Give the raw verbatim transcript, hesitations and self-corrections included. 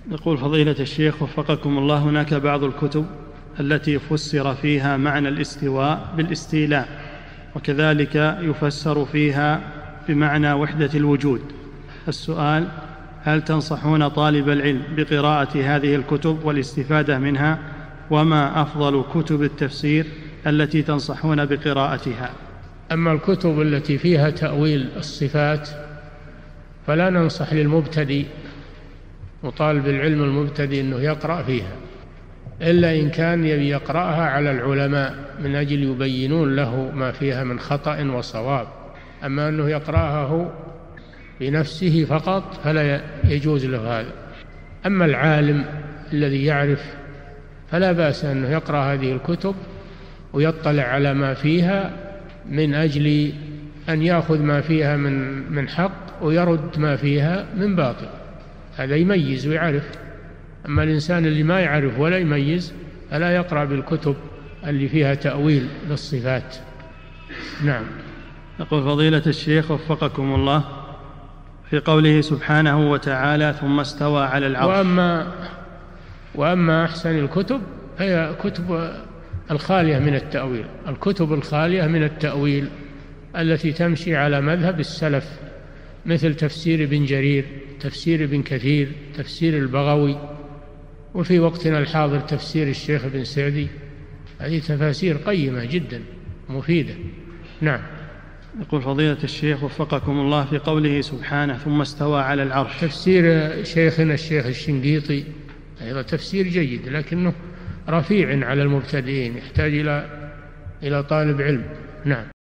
يقول فضيلة الشيخ وفقكم الله، هناك بعض الكتب التي فسر فيها معنى الاستواء بالاستيلاء، وكذلك يفسر فيها بمعنى وحدة الوجود. السؤال: هل تنصحون طالب العلم بقراءة هذه الكتب والاستفادة منها؟ وما أفضل كتب التفسير التي تنصحون بقراءتها؟ أما الكتب التي فيها تأويل الصفات فلا ننصح للمبتدئ وطالب العلم المبتدئ أنه يقرأ فيها، إلا إن كان يبي يقرأها على العلماء من أجل يبينون له ما فيها من خطأ وصواب. أما أنه يقرأها هو بنفسه فقط فلا يجوز له هذا. أما العالم الذي يعرف فلا بأس أنه يقرأ هذه الكتب ويطلع على ما فيها من أجل أن يأخذ ما فيها من من حق ويرد ما فيها من باطل، هذا يميز ويعرف. أما الإنسان اللي ما يعرف ولا يميز فلا يقرأ بالكتب اللي فيها تأويل للصفات. نعم. يقول فضيلة الشيخ وفقكم الله، في قوله سبحانه وتعالى ثم استوى على العرش، وأما, وأما أحسن الكتب هي كتب الخالية من التأويل، الكتب الخالية من التأويل التي تمشي على مذهب السلف، مثل تفسير ابن جرير، تفسير ابن كثير، تفسير البغوي، وفي وقتنا الحاضر تفسير الشيخ ابن سعدي. هذه تفاسير قيمة جدا مفيدة. نعم. يقول فضيلة الشيخ وفقكم الله، في قوله سبحانه ثم استوى على العرش، تفسير شيخنا الشيخ الشنقيطي أيضا تفسير جيد، لكنه رفيع على المبتدئين، يحتاج إلى إلى طالب علم. نعم.